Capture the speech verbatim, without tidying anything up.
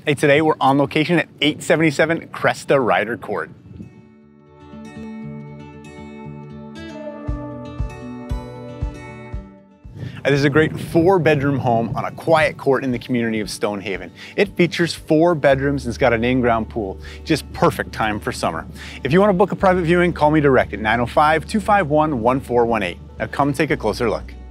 Hey, today we're on location at eight seventy-seven Cresta Ryder Court. This is a great four bedroom home on a quiet court in the community of Stonehaven. It features four bedrooms and it's got an in-ground pool. Just perfect time for summer. If you want to book a private viewing, call me direct at nine oh five, two five one, one four one eight. Now come take a closer look.